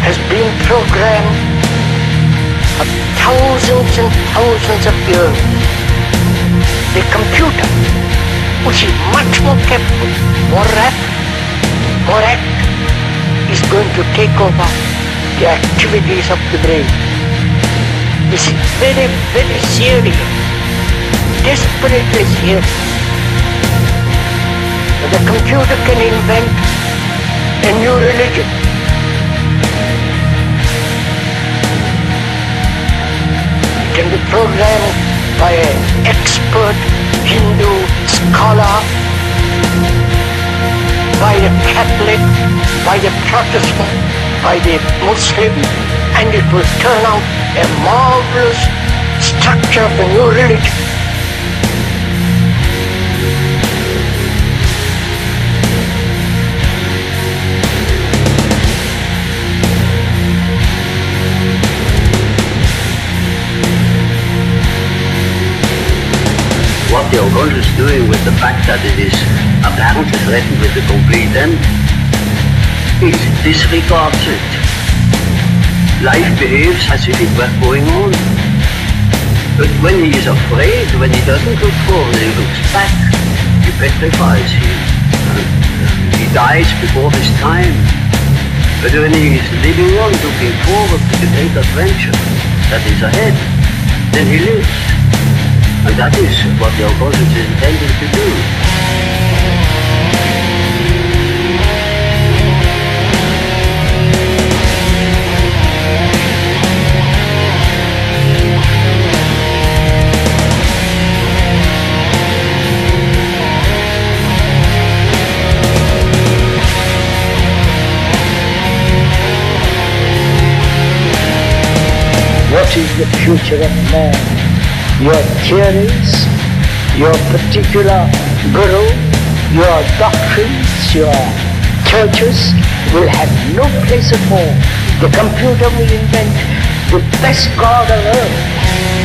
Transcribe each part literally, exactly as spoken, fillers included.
has been programmed for thousands and thousands of years. The computer, which is much more capable, more rapid, more active, is going to take over the activities of the brain. This is very, very serious, desperately serious. The computer can invent a new religion. It can be programmed by an expert Hindu scholar, by a Catholic, by a Protestant, by the Muslim, and it will turn out a marvelous structure of a new religion. What the unconscious is doing with the fact that it is apparently threatened with the complete end, it disregards it. Life behaves as if it were going on. But when he is afraid, when he doesn't look forward, he looks back, he petrifies him. He dies before his time. But when he is living on, looking forward to the great adventure that is ahead, then he lives. And that is what the unconscious is intended to do. What is the future of man? Your theories, your particular guru, your doctrines, your churches will have no place at all. The computer will invent the best God on earth.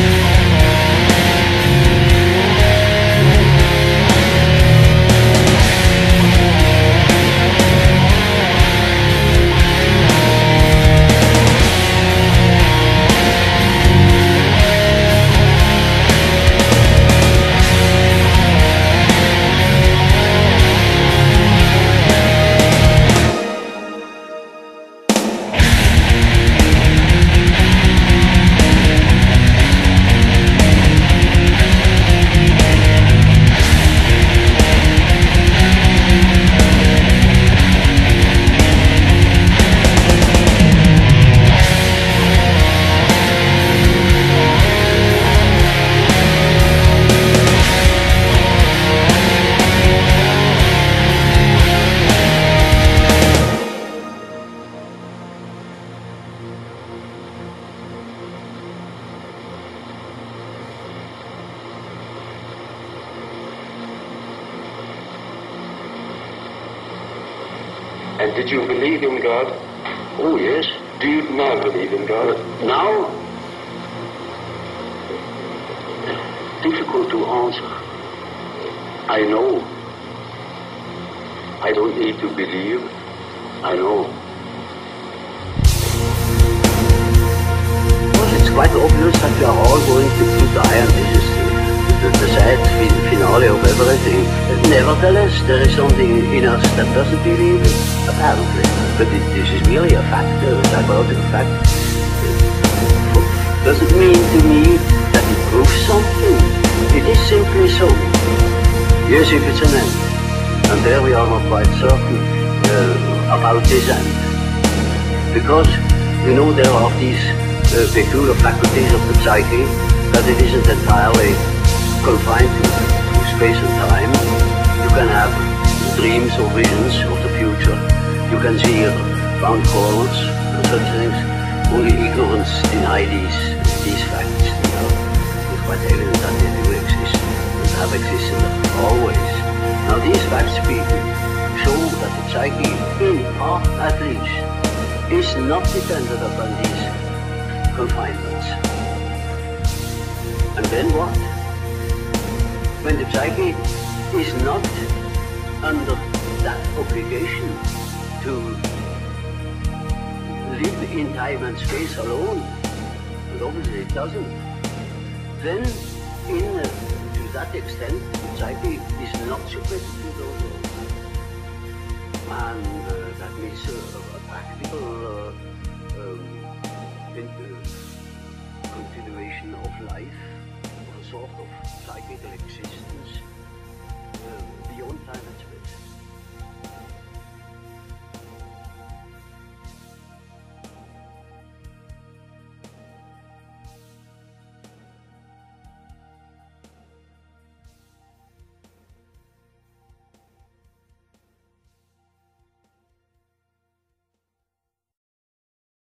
And did you believe in God? Oh, yes. Do you now believe in God? Now? Difficult to answer. I know. I don't need to believe. I know. Well, it's quite obvious that we are all going to, to die, and this is the, the sad finale of everything. Nevertheless, there is something in us that doesn't believe it, apparently. But it, this is really a fact, a psychological fact. Does it mean to me that it proves something? It is simply so. Yes, if it's an end. And there we are not quite certain uh, about this end. Because, you know, there are these uh, peculiar faculties of the psyche that it isn't entirely confined to, to space and time. You can have dreams or visions of the future. You can see round corners and such things. Only ignorance deny these these facts. You know, it's quite evident that they do exist and have existed always. Now these facts people show that the psyche, in part at least, is not dependent upon these confinements. And then what? When the psyche is not under that obligation to live in time and space alone, and obviously it doesn't, then in, uh, to that extent, psyche is not suppressed with those. And uh, that means uh, a practical uh,